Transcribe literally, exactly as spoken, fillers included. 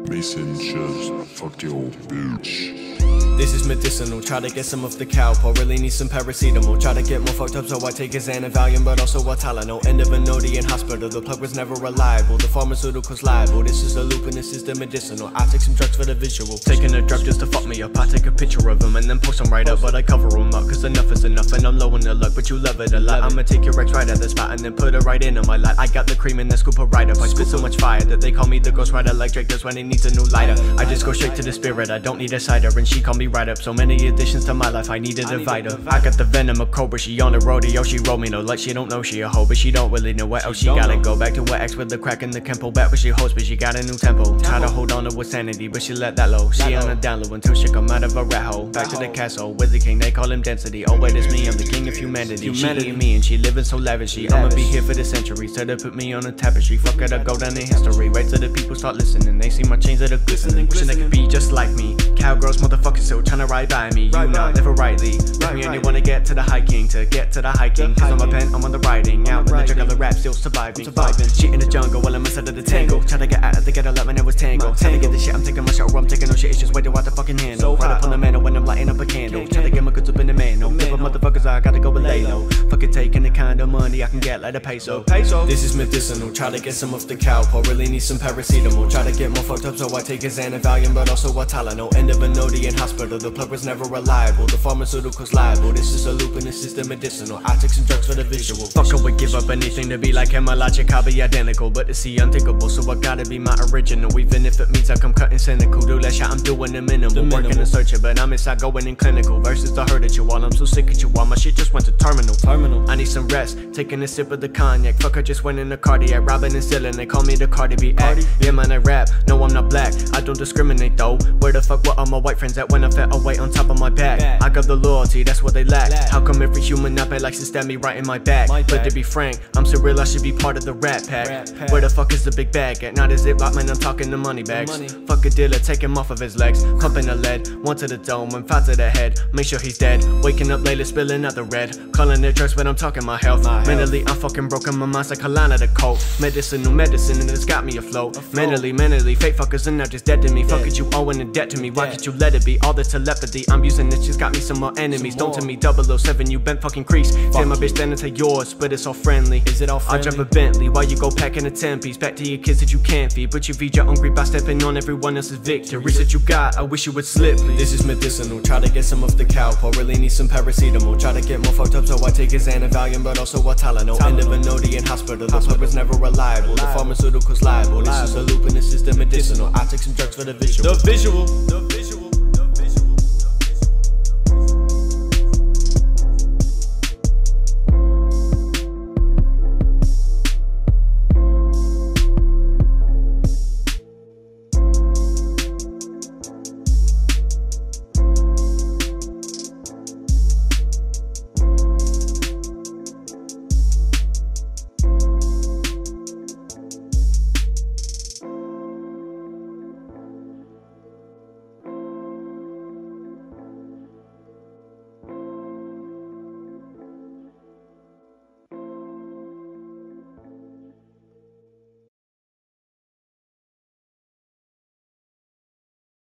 Mason just fucked your bitch. This is medicinal, try to get some of the Calpol. Really need some paracetamol, try to get more fucked up, so I take a Xanax, Valium, but also a Tylenol. End of a nodie in hospital, the plug was never reliable. The pharmaceutical's liable, this is a loop and this is the medicinal. I take some drugs for the visual, taking a drug just to fuck me up. I take a picture of them and then post them right up, but I cover them up, cause enough is enough. And I'm low in the luck, but you love it a lot. I'ma take your ex right at the spot and then put it right into my lap. I got the cream and then scoop it right up. I spit so much fire that they call me the ghost rider, like Drake does when he needs a new lighter. I just go straight to the spirit, I don't need a cider, and she call me right up. So many additions to my life, I need a divider. I got the venom of cobra, she on the rodeo, she roll me no like she don't know she a hoe, but she don't really know what else she gotta go back to her ex with the crack in the Kempo back, but she hosts, but she got a new tempo. Try to hold on to her sanity, but she let that low. She on a down low until she come out of a rat hole. Back to the castle with the king, they call him density. Oh wait, it's me, I'm the king of humanity. She eating me and she living so lavishly. I'ma be here for the centuries, so they put me on a tapestry. Fuck it, I go down in history. Wait till the people start listening, they see my chains that are glistening, wishing they could be just like me. Cowgirls, motherfuckers still trying to ride by me. You not never rightly. With me and you wanna get to the hiking, to get to the hiking. Cause I'm a pen, I'm on the riding. Out in the jungle, rap still surviving. surviving. Shit in the jungle while I'm inside of the tangle. Trying to get out of the ghetto like when it was tango. Trying to get the shit, I'm taking my shot or I'm taking no shit. It's just way to out the fucking handle. Right up on the mantle when I'm lighting up a candle. Trying to get my goods up in the manual. Give up motherfuckers, I gotta go and lay low. Fucking taking the kind of money I can get like a peso. This is medicinal, try to get some of the Calpol. Really need some paracetamol. Try to get more fucked up, so I take a Xanax, Valium, but also a Tylenol. End of a nodie in hospital, the plug was never reliable. The pharmaceutical's liable, this is a loop and this is the medicinal. I take some drugs for the visual. Fuck, I would give up anything to be like him. My logic, I'll be identical, but it's the unthinkable, so I gotta be my original. Even if it means I come cutting cynical. Do less shit, I'm doing the minimum. Working and searching, but I'm inside going in clinical. Versus the hurt at you all, I'm so sick at you all. My shit just went to terminal. Terminal. I need some rest, taking a sip of the cognac. Fuck, I just went in the cardiac, robbing and stealing. They call me the Cardi B act. Yeah man, I rap, no I'm not black. I don't discriminate though. Where the fuck, what are my white friends at when I felt a weight on top of my back? I got the loyalty, that's what they lack. How come every human out there likes to stab me right in my back? But to be frank, I'm so real I should be part of the rat pack. Where the fuck is the big bag at? Not a ziploc, man, I'm talking the money bags. Fuck a dealer, take him off of his legs. Pumping the lead, one to the dome and five to the head. Make sure he's dead. Waking up later, spilling out the red. Calling it drugs, but I'm talking my health. Mentally, I'm fucking broken, my mind's like a line of the coat. Medicinal medicine, and it's got me afloat. Mentally, mentally, fake fuckers are now just dead to me. Fuck it, you owing a debt to me. Why could you let it be? All this telepathy I'm using, this just got me some more enemies. Don't tell me double oh seven, you bent fucking crease. Tell my bitch then into yours, but it's all friendly. Is it all friendly? I drive a Bentley while you go packing a ten piece. Back to your kids that you can't feed, but you feed your hungry by stepping on everyone else's victories that you got. I wish you would slip, please. This is medicinal, try to get some of the Calpol. Really need some paracetamol. Try to get more fucked up, so I take a Xanax, Valium, but also a Tylenol. End of a nodie in hospital, the plug was never reliable. The pharmaceutical's liable, this is a loop and this is the medicinal. I take some drugs for the visual. The visual.